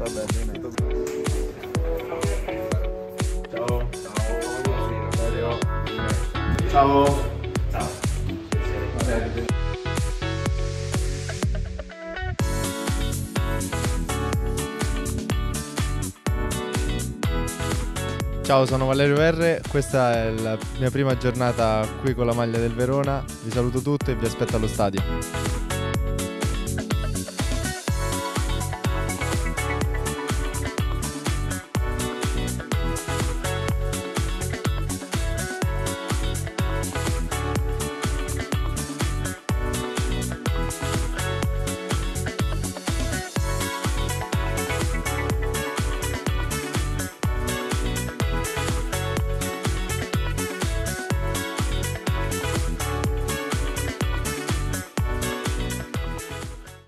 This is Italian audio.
Vabbè, bene. Ciao. Ciao. Ciao. Vabbè. Ciao, sono Valerio R, questa è la mia prima giornata qui con la maglia del Verona, vi saluto tutti e vi aspetto allo stadio.